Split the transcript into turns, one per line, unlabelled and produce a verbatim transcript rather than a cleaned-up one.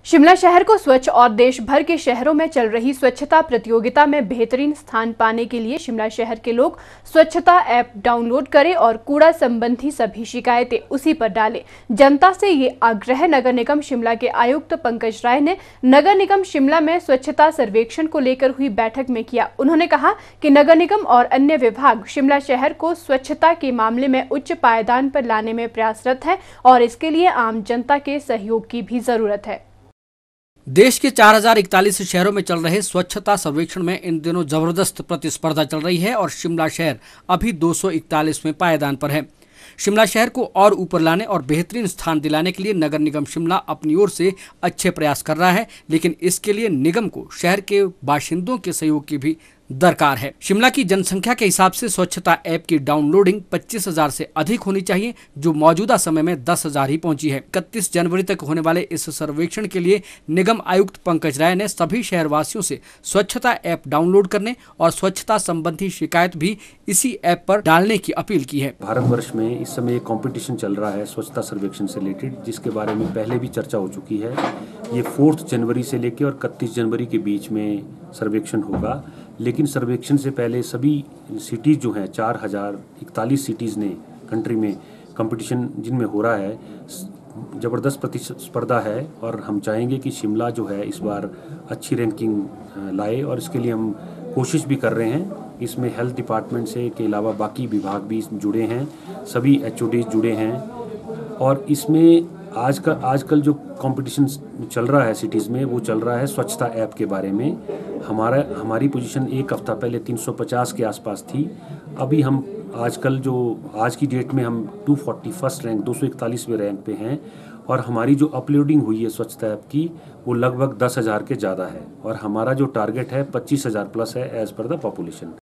शिमला शहर को स्वच्छ और देश भर के शहरों में चल रही स्वच्छता प्रतियोगिता में बेहतरीन स्थान पाने के लिए शिमला शहर के लोग स्वच्छता ऐप डाउनलोड करें और कूड़ा संबंधी सभी शिकायतें उसी पर डालें। जनता से ये आग्रह नगर निगम शिमला के आयुक्त पंकज राय ने नगर निगम शिमला में स्वच्छता सर्वेक्षण को लेकर हुई बैठक में किया। उन्होंने कहा कि नगर निगम और अन्य विभाग शिमला शहर को स्वच्छता के मामले में उच्च पायदान पर लाने में प्रयासरत है और इसके लिए आम जनता के सहयोग की भी जरूरत है।
देश के चार हजार इकतालीस शहरों में चल रहे स्वच्छता सर्वेक्षण में इन दिनों जबरदस्त प्रतिस्पर्धा चल रही है और शिमला शहर अभी दो सौ इकतालीसवें पायदान पर है। शिमला शहर को और ऊपर लाने और बेहतरीन स्थान दिलाने के लिए नगर निगम शिमला अपनी ओर से अच्छे प्रयास कर रहा है, लेकिन इसके लिए निगम को शहर के बाशिंदों के सहयोग की भी दरकार है। शिमला की जनसंख्या के हिसाब से स्वच्छता ऐप की डाउनलोडिंग पच्चीस हजार से अधिक होनी चाहिए, जो मौजूदा समय में दस हजार ही पहुंची है। इकतीस जनवरी तक होने वाले इस सर्वेक्षण के लिए निगम आयुक्त पंकज राय ने सभी शहरवासियों से स्वच्छता ऐप डाउनलोड करने और स्वच्छता संबंधी शिकायत भी इसी ऐप पर डालने की अपील की है।
भारतवर्ष में इस समय एक कॉम्पिटिशन चल रहा है स्वच्छता सर्वेक्षण से रिलेटेड, जिसके बारे में पहले भी चर्चा हो चुकी है। ये फोर्थ जनवरी से लेकर और इकतीस जनवरी के बीच में सर्वेक्षण होगा, लेकिन सर्वेक्षण से पहले सभी सिटीज़ जो हैं चार हजार इकतालीस सिटीज़ ने कंट्री में कंपटीशन जिनमें हो रहा है, ज़बरदस्त प्रतिस्पर्धा है और हम चाहेंगे कि शिमला जो है इस बार अच्छी रैंकिंग लाए और इसके लिए हम कोशिश भी कर रहे हैं। इसमें हेल्थ डिपार्टमेंट से के अलावा बाकी विभाग भी जुड़े हैं, सभी एच ओ डी जुड़े हैं और इसमें आज का आजकल जो कंपटीशन चल रहा है सिटीज़ में वो चल रहा है स्वच्छता ऐप के बारे में। हमारा हमारी पोजीशन एक हफ्ता पहले तीन सौ पचास के आसपास थी। अभी हम आजकल जो आज की डेट में हम दो सौ इकतालीस रैंक दो सौ इकतालीसवें रैंक पे हैं और हमारी जो अपलोडिंग हुई है स्वच्छता ऐप की वो लगभग दस हज़ार के ज़्यादा है और हमारा जो टारगेट है पच्चीस हज़ार प्लस है एज़ पर द पॉपुलेशन।